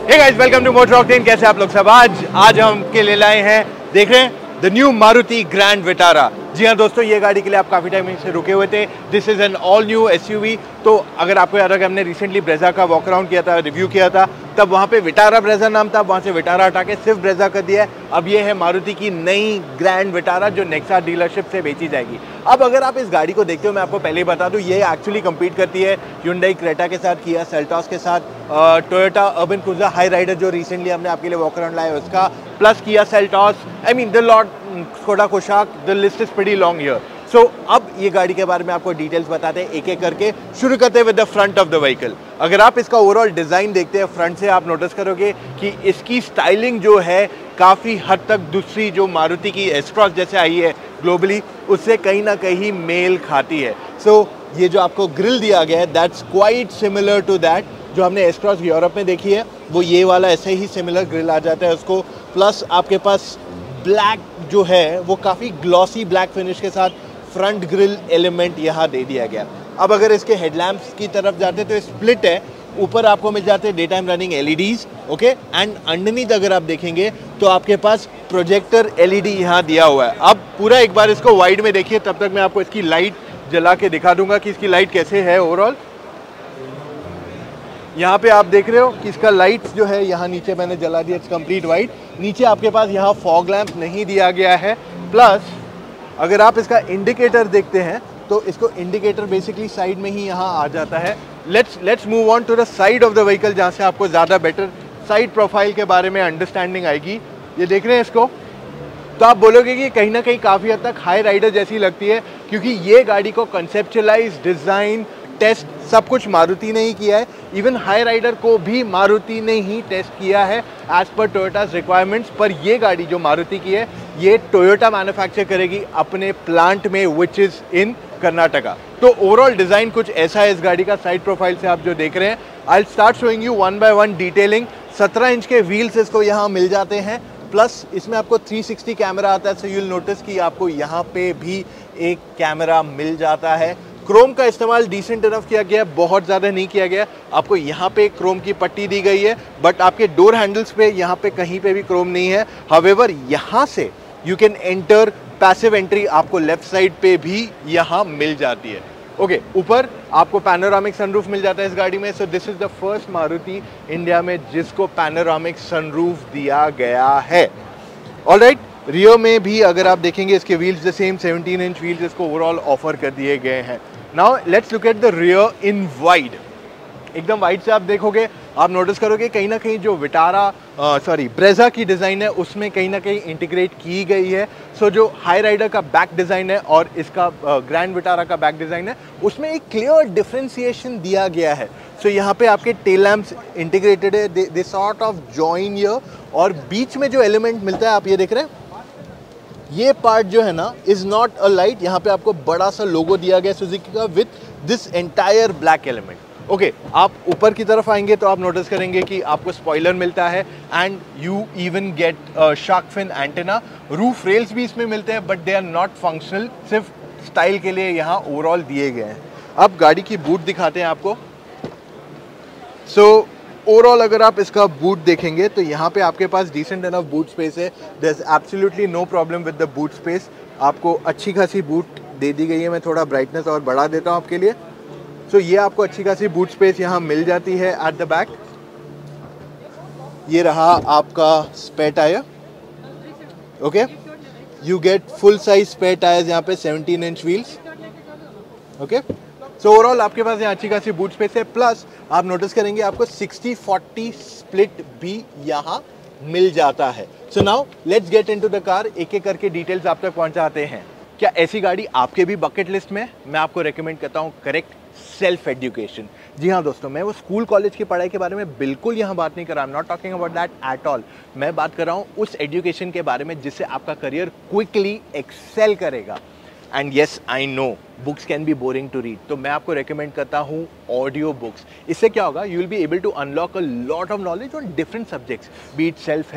Hey guys, welcome to Motor Octane. कैसे आप लोग सब? आज हम के लिए लाए हैं, देख रहे हैं, the new Maruti Grand Vitara. जी हाँ दोस्तों, ये गाड़ी के लिए आप काफ़ी टाइम से रुके हुए थे। This is an all new SUV. तो अगर आपको याद है कि हमने रिसेंटली ब्रेजा का वॉक अराउंड किया था, रिव्यू किया था, तब वहाँ पे विटारा ब्रेजा नाम था, वहाँ से विटारा हटा के सिर्फ ब्रेजा कर दिया है। अब ये है मारुति की नई ग्रैंड विटारा जो नेक्सा डीलरशिप से बेची जाएगी। अब अगर आप इस गाड़ी को देखते हो, मैं आपको पहले ही बता दूं, ये एक्चुअली कम्पीट करती है Hyundai क्रेटा के साथ, किया सेल्टॉस के साथ, Toyota Urban Cruiser Hyryder जो रिसेंटली हमने आपके लिए वॉक अराउंड लाया है उसका, plus Kia Seltos, I mean the lot, Skoda Kushaq, the list is pretty long here. So अब ये गाड़ी के बारे में आपको डिटेल्स बताते हैं एक एक करके। शुरू करते हैं with the front of the vehicle. अगर आप इसका ओवरऑल डिज़ाइन देखते हैं फ्रंट से, आप नोटिस करोगे कि इसकी स्टाइलिंग जो है काफ़ी हद तक दूसरी जो मारुति की एस-क्रॉस जैसे आई है ग्लोबली, उससे कहीं ना कहीं मेल खाती है। सो ये जो आपको ग्रिल दिया गया है, that's quite similar to that जो हमने एस-क्रॉस यूरोप में देखी है, वो ये वाला ऐसे ही सिमिलर ग्रिल आ जाता है उसको। प्लस आपके पास ब्लैक जो है वो काफ़ी ग्लॉसी ब्लैक फिनिश के साथ फ्रंट ग्रिल एलिमेंट यहाँ दे दिया गया। अब अगर इसके हेडलैम्प्स की तरफ जाते तो स्प्लिट है, ऊपर आपको मिल जाते हैं day time running LEDs, okay, and underneath अगर आप देखेंगे तो आपके पास प्रोजेक्टर एलईडी यहाँ दिया हुआ है। अब पूरा एक बार इसको वाइड में देखिए, तब तक मैं आपको इसकी लाइट जला के दिखा दूंगा कि इसकी लाइट कैसे है ओवरऑल। यहाँ पे आप देख रहे हो कि इसका लाइट्स जो है यहाँ नीचे मैंने जला दिया, इट्स कंप्लीट वाइट। नीचे आपके पास यहाँ फॉग लैंप नहीं दिया गया है। प्लस अगर आप इसका इंडिकेटर देखते हैं तो इसको इंडिकेटर बेसिकली साइड में ही यहाँ आ जाता है। Let's move on to the side of the vehicle, जहाँ से आपको ज़्यादा बेटर साइड प्रोफाइल के बारे में अंडरस्टैंडिंग आएगी। ये देख रहे हैं इसको, तो आप बोलोगे कि कहीं ना कहीं काफ़ी हद तक हाई राइडर जैसी लगती है, क्योंकि ये गाड़ी को कंसेप्चुअलाइज, डिज़ाइन, टेस्ट सब कुछ मारुति ने ही किया है। इवन हाई राइडर को भी मारुति ने ही टेस्ट किया है एज पर टोयोटास रिक्वायरमेंट्स। पर ये गाड़ी जो मारुति की है, ये टोयोटा मैन्युफैक्चर करेगी अपने प्लांट में, विच इज़ इन कर्नाटका। तो ओवरऑल डिज़ाइन कुछ ऐसा है इस गाड़ी का। साइड प्रोफाइल से आप जो देख रहे हैं, I will start showing you one by one detailing. 17 inch के व्हील्स इसको यहाँ मिल जाते हैं। प्लस इसमें आपको 360 कैमरा आता है, सो यू विल नोटिस कि आपको यहाँ पे भी एक कैमरा मिल जाता है। क्रोम का इस्तेमाल डिसेंट इनफ किया गया है, बहुत ज़्यादा नहीं किया गया। आपको यहाँ पे क्रोम की पट्टी दी गई है, बट आपके डोर हैंडल्स पे यहाँ पे कहीं पे भी क्रोम नहीं है। हावेवर यहाँ से you can enter, passive entry आपको लेफ्ट साइड पे भी यहाँ मिल जाती है। ओके, ऊपर आपको पैनोरामिक सनरूफ मिल जाता है इस गाड़ी में। So this is the first Maruti India में जिसको पैनोरामिक सनरूफ दिया गया है। ऑलराइट, रियर में भी अगर आप देखेंगे इसके wheels the same 17 inch wheels इसको ओवरऑल ऑफर कर दिए गए हैं। Now let's look at the rear in wide. एकदम वाइड से आप देखोगे, आप नोटिस करोगे कहीं ना कहीं जो विटारा ब्रेजा की डिज़ाइन है उसमें कहीं ना कहीं इंटीग्रेट की गई है। सो जो हाई राइडर का बैक डिज़ाइन है और इसका ग्रैंड विटारा का बैक डिज़ाइन है, उसमें एक क्लियर डिफ्रेंसिएशन दिया गया है। सो यहाँ पे आपके टेल लैम्प्स इंटीग्रेटेड है, they sort of join here, और बीच में जो एलिमेंट मिलता है आप ये देख रहे हैं, ये पार्ट जो है ना इज नॉट अ लाइट। यहाँ पे आपको बड़ा सा लोगो दिया गया सुजुकी का with this entire black element. Okay, आप ऊपर की तरफ आएंगे तो आप नोटिस करेंगे कि आपको स्पॉइलर मिलता है and you even get shark fin antenna. Roof rails भी इसमें मिलते हैं, but they are not functional, सिर्फ स्टाइल के लिए यहाँ ओवरऑल दिए गए हैं। अब गाड़ी की बूट दिखाते हैं आपको। सो ओवरऑल अगर आप इसका बूट देखेंगे तो यहाँ पे आपके पास डिसेंट इनफ बूट स्पेस है। There is absolutely no problem with the boot space. आपको अच्छी खासी बूट दे दी गई है। मैं थोड़ा ब्राइटनेस और बढ़ा देता हूँ आपके लिए। सो ये आपको अच्छी खासी बूट स्पेस यहाँ मिल जाती है एट द बैक। ये रहा आपका spare tyre. Okay, you get full size spare tyres यहाँ पे, 17 inch wheels. Okay, so overall आपके पास यहाँ अच्छी खासी बूट स्पेस है। प्लस आप नोटिस करेंगे आपको 60-40 स्प्लिट भी यहाँ मिल जाता है। So now let's get into the car. एक एक करके डिटेल्स आप तक पहुँचाते हैं। क्या ऐसी गाड़ी आपके भी बकेट लिस्ट में? मैं आपको रेकमेंड करता हूँ करेक्ट सेल्फ एजुकेशन। जी हाँ दोस्तों, मैं वो स्कूल कॉलेज की पढ़ाई के बारे में बिल्कुल यहाँ बात नहीं कर रहा। I am not talking about that at all. मैं बात कर रहा हूँ उस एजुकेशन के बारे में जिससे आपका करियर क्विकली एक्सेल करेगा। And yes, I know books can be boring to read, तो मैं आपको रेकमेंड करता हूँ ऑडियो बुक्स। इससे क्या होगा, you will be able to unlock a lot of knowledge on different subjects, be it self help,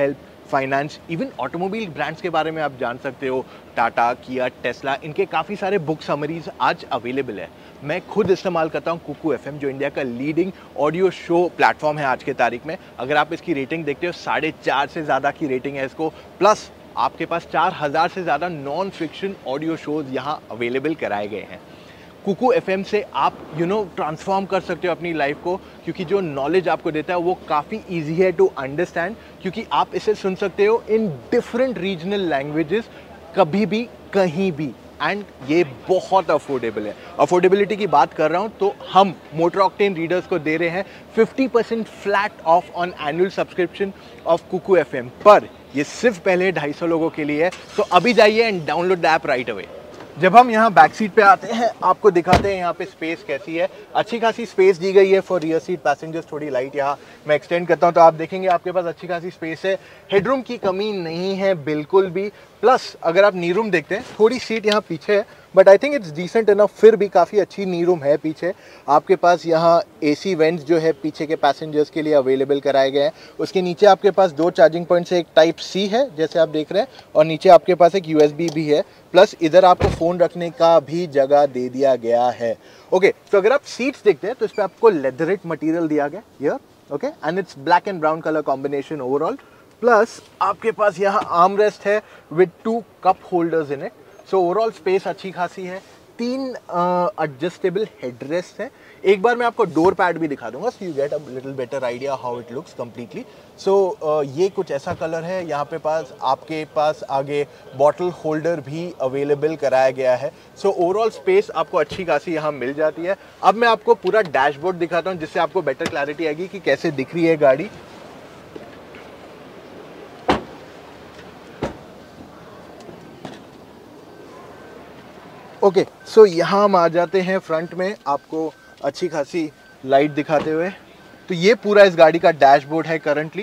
finance, even automobile brands के बारे में आप जान सकते हो, टाटा, किया, टेस्ला, इनके काफ़ी सारे बुक समरीज आज अवेलेबल है। मैं खुद इस्तेमाल करता हूँ कुकू एफएम, जो इंडिया का लीडिंग ऑडियो शो प्लेटफॉर्म है आज के तारीख में। अगर आप इसकी रेटिंग देखते हो, 4.5 से ज़्यादा की रेटिंग है इसको, प्लस आपके पास 4000 से ज़्यादा नॉन फिक्शन ऑडियो शोज़ यहाँ अवेलेबल कराए गए हैं। कुकू एफएम से आप ट्रांसफॉर्म कर सकते हो अपनी लाइफ को, क्योंकि जो नॉलेज आपको देता है वो काफ़ी ईजी है टू अंडरस्टैंड, क्योंकि आप इसे सुन सकते हो इन डिफरेंट रीजनल लैंग्वेजेस, कभी भी कहीं भी, एंड ये बहुत अफोर्डेबल है। अफोर्डेबिलिटी की बात कर रहा हूँ तो हम मोटर ऑक्टेन रीडर्स को दे रहे हैं 50% flat off on annual subscription of Kuku FM, पर ये सिर्फ पहले 250 लोगों के लिए है। तो अभी जाइए and download the app right away. जब हम यहाँ बैक सीट पे आते हैं, आपको दिखाते हैं यहाँ पे स्पेस कैसी है। अच्छी खासी स्पेस दी गई है फॉर रियर सीट पैसेंजर्स। थोड़ी लाइट यहाँ मैं एक्सटेंड करता हूँ तो आप देखेंगे आपके पास अच्छी खासी स्पेस है, हेडरूम की कमी नहीं है बिल्कुल भी। प्लस अगर आप नी रूम देखते हैं, थोड़ी सीट यहाँ पीछे है, but I think it's decent enough, फिर भी काफ़ी अच्छी नी रूम है पीछे। आपके पास यहाँ एसी वेंट्स जो है पीछे के पैसेंजर्स के लिए अवेलेबल कराए गए हैं। उसके नीचे आपके पास 2 चार्जिंग पॉइंट्स है, एक टाइप सी है जैसे आप देख रहे हैं, और नीचे आपके पास एक यूएसबी भी है, प्लस इधर आपको फ़ोन रखने का भी जगह दे दिया गया है। ओके, तो अगर आप सीट्स देखते हैं तो इस पर आपको लेदरेट मटीरियल दिया गया here, okay, and it's black and brown colour combination overall. Plus आपके पास यहाँ आर्म रेस्ट है with 2 cup holders in it. So overall space अच्छी खासी है। 3 एडजस्टेबल हेडरेस्ट है। एक बार मैं आपको डोर पैड भी दिखा दूंगा, so you get a little better idea how it looks completely. So ये कुछ ऐसा कलर है। यहाँ पे पास आपके पास आगे बॉटल होल्डर भी अवेलेबल कराया गया है। सो ओवरऑल स्पेस आपको अच्छी खासी यहाँ मिल जाती है। अब मैं आपको पूरा डैशबोर्ड दिखाता हूँ, जिससे आपको बेटर क्लैरिटी आएगी कि कैसे दिख रही है गाड़ी। ओके, सो यहाँ हम आ जाते हैं फ्रंट में, आपको अच्छी खासी लाइट दिखाते हुए। तो ये पूरा इस गाड़ी का डैशबोर्ड है करंटली।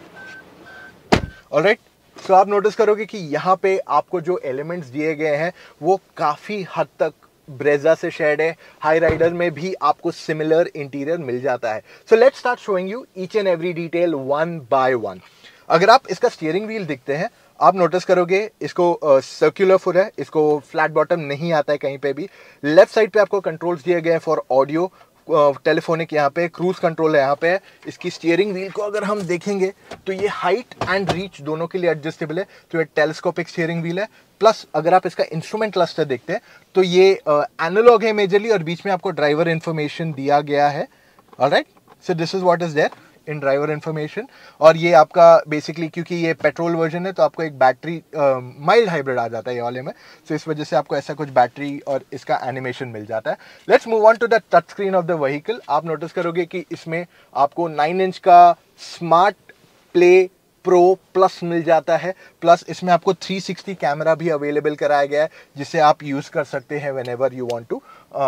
ऑलराइट, सो आप नोटिस करोगे कि यहाँ पे आपको जो एलिमेंट्स दिए गए हैं वो काफ़ी हद तक ब्रेजा से शेड है। हाई राइडर में भी आपको सिमिलर इंटीरियर मिल जाता है। So let's start showing you each and every detail one by one. अगर आप इसका स्टीयरिंग व्हील देखते हैं, आप नोटिस करोगे इसको सर्कुलर फुट है, इसको फ्लैट बॉटम नहीं आता है कहीं पे भी। लेफ्ट साइड पे आपको कंट्रोल्स दिए गए हैं फॉर ऑडियो, टेलीफोनिक, यहाँ पे क्रूज कंट्रोल है यहाँ पे। इसकी स्टीयरिंग व्हील को अगर हम देखेंगे तो ये हाइट एंड रीच दोनों के लिए एडजस्टेबल है, तो ये टेलीस्कोपिक स्टीयरिंग व्हील है। प्लस अगर आप इसका इंस्ट्रूमेंट क्लस्टर देखते हैं तो ये एनालॉग है मेजरली, और बीच में आपको ड्राइवर इंफॉर्मेशन दिया गया है। Alright, so this is what is there in driver information. और ये आपका बेसिकली, क्योंकि ये पेट्रोल वर्जन है तो आपको एक बैटरी माइल्ड हाइब्रिड आ जाता है ये वाले में, तो इस वजह से आपको ऐसा कुछ बैटरी और इसका एनिमेशन मिल जाता है। Let's move on to the touch screen of the vehicle. आप नोटिस करोगे कि इसमें आपको 9 इंच का स्मार्ट प्ले प्रो प्लस मिल जाता है। प्लस इसमें आपको 360 कैमरा भी अवेलेबल कराया गया है, जिसे आप यूज कर सकते हैं whenever you want to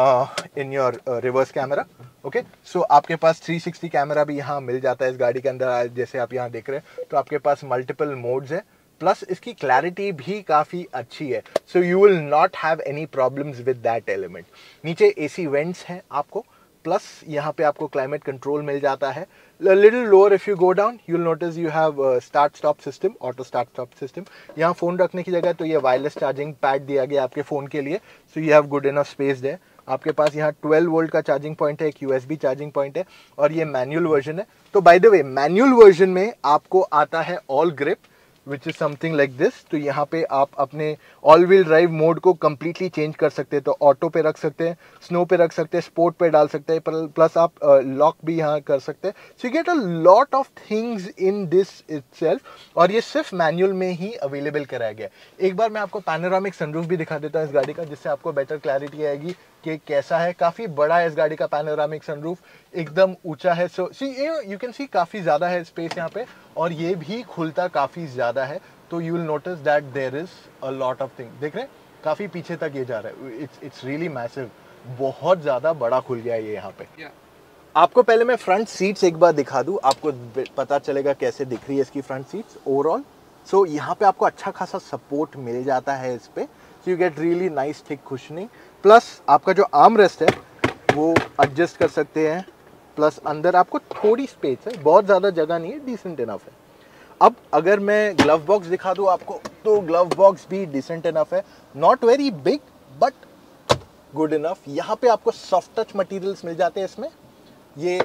in your reverse camera. Okay, so आपके पास 360 कैमरा भी यहाँ मिल जाता है इस गाड़ी के अंदर। जैसे आप यहाँ देख रहे हैं तो आपके पास मल्टीपल मोड्स है, प्लस इसकी क्लैरिटी भी काफ़ी अच्छी है। So you will not have any problems with that element. नीचे एसी वेंट्स हैं आपको, प्लस यहाँ पे आपको क्लाइमेट कंट्रोल मिल जाता है। Little lower if you go down you will notice you have start stop system, auto start stop system. यहाँ फ़ोन रखने की जगह तो ये वायरलेस चार्जिंग पैड दिया गया आपके फ़ोन के लिए, so you have good enough space there. आपके पास यहाँ 12 वोल्ट का चार्जिंग पॉइंट है, एक यूएसबी चार्जिंग पॉइंट है, और ये मैनुअल वर्जन है। तो by the way, manual version में आपको आता है all grip, which is something like this. तो यहाँ पे आप अपने ऑल व्हील ड्राइव मोड को कम्प्लीटली चेंज कर सकते हैं। तो ऑटो पे रख सकते हैं, स्नो पे रख सकते हैं, स्पोर्ट पे डाल सकते हैं, प्लस आप लॉक भी यहाँ कर सकते हैं। So you get a lot of things in this itself, और ये सिर्फ मैनुअल में ही अवेलेबल कराया गया। एक बार मैं आपको पैनोरामिक सनरूफ भी दिखा देता हूँ इस गाड़ी का, जिससे आपको बेटर क्लैरिटी आएगी कि कैसा है। काफ़ी बड़ा है इस गाड़ी का पैनोरामिक सनरूफ, एकदम ऊंचा है। सो सी यू कैन सी काफ़ी ज़्यादा है स्पेस यहाँ पे, और ये भी खुलता काफ़ी ज़्यादा है। तो you will notice that there is a lot of thing. देख रहे हैं काफ़ी पीछे तक ये जा रहा है। इट्स रियली मैसिव, बहुत ज़्यादा बड़ा खुल गया है ये यहाँ पे। आपको पहले मैं फ्रंट सीट्स एक बार दिखा दूँ, आपको पता चलेगा कैसे दिख रही है इसकी फ्रंट सीट्स ओवरऑल। सो यहाँ पे आपको अच्छा खासा सपोर्ट मिल जाता है इस पे, so you get really nice thick cushioning. Plus आपका जो आर्म रेस्ट है वो एडजस्ट कर सकते हैं, प्लस अंदर आपको थोड़ी स्पेस है, बहुत ज़्यादा जगह नहीं है, डिसेंट इनफ है। अब अगर मैं ग्लव बॉक्स दिखा दूं आपको, तो ग्लव बॉक्स भी डिसेंट इनफ है, not very big but good enough. यहाँ पे आपको सॉफ्ट टच मटेरियल्स मिल जाते हैं इसमें, ये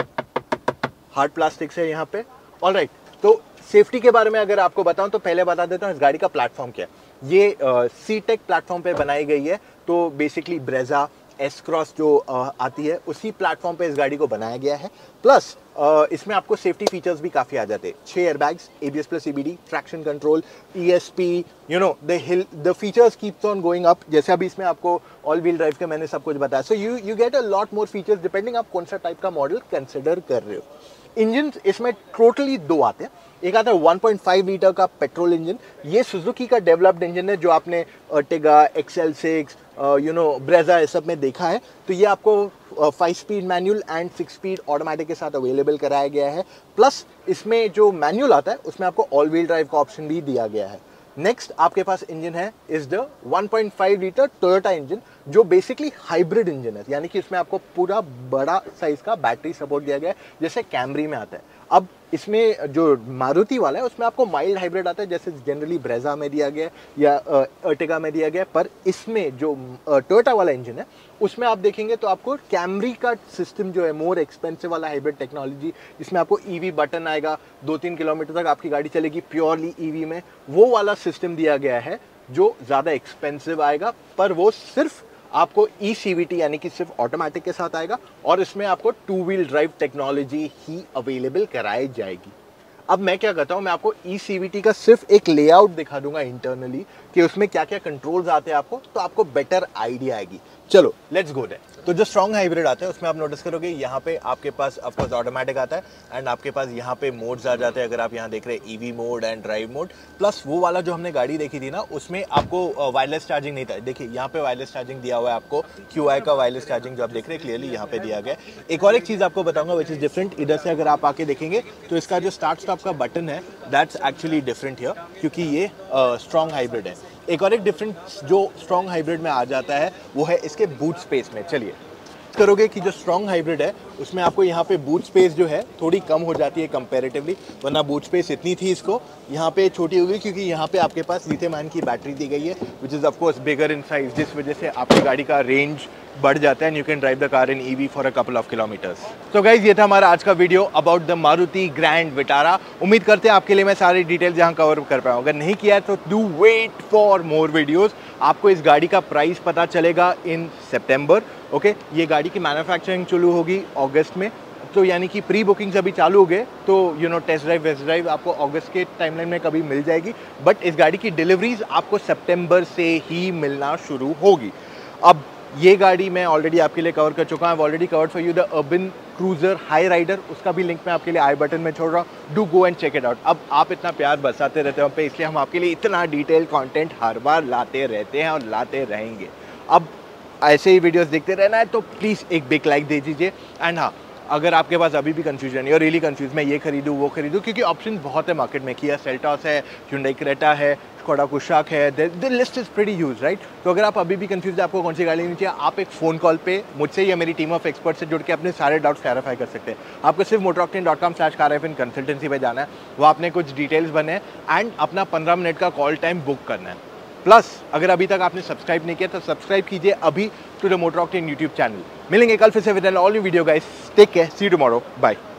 हार्ड प्लास्टिक है यहाँ पे। ऑलराइट, तो सेफ्टी के बारे में अगर आपको बताऊं तो पहले बता देता हूँ इस गाड़ी का प्लेटफॉर्म क्या है। ये C-Tech प्लेटफॉर्म पे बनाई गई है, तो बेसिकली ब्रेजा एस क्रॉस जो आती है उसी प्लेटफॉर्म पे इस गाड़ी को बनाया गया है। प्लस इसमें आपको सेफ्टी फीचर्स भी काफ़ी आ जाते हैं, 6 airbags, ABS plus CBD, traction control, ESP, you know the features keeps on going up. जैसे अभी इसमें आपको ऑल व्हील ड्राइव के मैंने सब कुछ बताया, so you get a lot more features depending आप कौन सा टाइप का मॉडल कंसिडर कर रहे हो। इंजन इसमें टोटली 2 आते हैं। एक आता है 1.5 लीटर का पेट्रोल इंजन, ये सुजुकी का डेवलप्ड इंजन है जो आपने अर्टिगा, XL6, ब्रेजा ये सब में देखा है। तो ये आपको 5 speed manual and 6 speed automatic के साथ अवेलेबल कराया गया है। प्लस इसमें जो मैनुअल आता है उसमें आपको ऑल व्हील ड्राइव का ऑप्शन भी दिया गया है। नेक्स्ट आपके पास इंजन है is the 1.5 litre Toyota engine, जो बेसिकली हाइब्रिड इंजन है, यानी कि इसमें आपको पूरा बड़ा साइज का बैटरी सपोर्ट दिया गया है जैसे कैमरी में आता है। अब इसमें जो मारुति वाला है उसमें आपको माइल्ड हाइब्रिड आता है जैसे जनरली ब्रेजा में दिया गया है या अर्टिगा में दिया गया है, पर इसमें जो टोयोटा वाला इंजन है उसमें आप देखेंगे तो आपको कैमरी का सिस्टम जो है, मोर एक्सपेंसिव वाला हाइब्रिड टेक्नोलॉजी, इसमें आपको EV बटन आएगा, 2-3 किलोमीटर तक आपकी गाड़ी चलेगी प्योरली EV में, वो वाला सिस्टम दिया गया है जो ज़्यादा एक्सपेंसिव आएगा, पर वो सिर्फ आपको eCVT यानी कि सिर्फ ऑटोमेटिक के साथ आएगा और इसमें आपको 2 व्हील ड्राइव टेक्नोलॉजी ही अवेलेबल कराई जाएगी। अब मैं क्या करता हूँ, मैं आपको eCVT का सिर्फ एक लेआउट दिखा दूंगा इंटरनली कि उसमें क्या क्या कंट्रोल्स आते हैं आपको, तो आपको बेटर आइडिया आएगी। चलो लेट्स गो देयर। तो जो स्ट्रॉन्ग हाइब्रिड आता है उसमें आप नोटिस करोगे यहाँ पे आपके पास ऑफकोर्स ऑटोमेटिक आता है एंड आपके पास यहाँ पे मोड्स आ जाते हैं। अगर आप यहाँ देख रहे हैं EV mode and drive mode, plus वो वाला जो हमने गाड़ी देखी थी ना उसमें आपको वायरलेस चार्जिंग नहीं था। देखिए यहाँ पे वायरलेस चार्जिंग दिया हुआ है आपको, QI का वायरलेस चार्जिंग जो आप देख रहे हैं क्लियरली यहाँ पे दिया गया है। एक और एक चीज़ आपको बताऊंगा विच इज़ डिफरेंट, इधर से अगर आप आके देखेंगे तो इसका जो स्टार्ट स्टॉप का बटन है दैट्स एक्चुअली डिफरेंट हियर, क्योंकि ये स्ट्रॉन्ग हाइब्रिड है। एक और एक डिफरेंट जो स्ट्रॉन्ग हाइब्रिड में आ जाता है वो है इसके बूट स्पेस में। चलिए करोगे कि जो स्ट्रॉन्ग हाइब्रिड है उसमें आपको यहाँ पे बूट स्पेस जो है थोड़ी कम हो जाती है कंपैरेटिवली, वरना बूट स्पेस इतनी थी, इसको यहाँ पे छोटी हो गई क्योंकि यहाँ पे आपके पास लिथियम आयन की बैटरी दी गई है which is of course bigger in size, जिस वजह से आपकी गाड़ी का रेंज बढ़ जाता है and you can drive the car in EV for a couple of kilometres. तो गाइज ये था हमारा आज का video about the Maruti Grand Vitara. उम्मीद करते हैं आपके लिए मैं सारी डिटेल्स यहाँ कवर कर पाया हूँ। अगर नहीं किया है तो do wait for more videos. आपको इस गाड़ी का प्राइस पता चलेगा इन सितंबर। ओके, ये गाड़ी की मैन्युफैक्चरिंग चालू होगी अगस्त में, तो यानी कि प्री बुकिंग्स अभी चालू हो गए, तो टेस्ट ड्राइव वेस्ट ड्राइव आपको अगस्त के टाइमलाइन में कभी मिल जाएगी, बट इस गाड़ी की डिलीवरीज आपको सितंबर से ही मिलना शुरू होगी। अब ये गाड़ी मैं ऑलरेडी आपके लिए कवर कर चुका हूँ, already covered for you the Urban Cruiser Hyryder, उसका भी लिंक मैं आपके लिए आई बटन में छोड़ रहा हूँ, do go and check it out. अब आप इतना प्यार बरसाते रहते हो हम पे, इसलिए हम आपके लिए इतना डिटेल कंटेंट हर बार लाते रहते हैं और लाते रहेंगे। अब ऐसे ही वीडियोस देखते रहना है तो प्लीज़ एक बिग लाइक दे दीजिए। एंड हाँ, अगर आपके पास अभी भी कंफ्यूजन है और रियली कंफ्यूज मैं ये खरीदूँ वो खरीदूँ, क्योंकि ऑप्शन बहुत है मार्केट में, किया सेल्टॉस है, Hyundai क्रेटा है, स्कोडा कुशाक है, the list is pretty huge right. तो अगर आप अभी भी कंफ्यूज है आपको कौन सी गाड़ी लेनी चाहिए, आप एक फ़ोन कॉल पे मुझसे या मेरी टीम ऑफ एक्सपर्ट से जुड़ के अपने सारे डाउट्स क्लैरिफाई कर सकते हैं। आपको सिर्फ motoroctane.com/car-fin कंसल्टेंसी पे जाना है, वो आपने कुछ डिटेल्स बने एंड अपना 15 मिनट का कॉल टाइम बुक करना है। प्लस अगर अभी तक आपने सब्सक्राइब नहीं किया तो सब्सक्राइब कीजिए अभी to the Motor Octane YouTube channel. मिलेंगे कल फिर से with an all new video guys, take care, see you tomorrow, bye.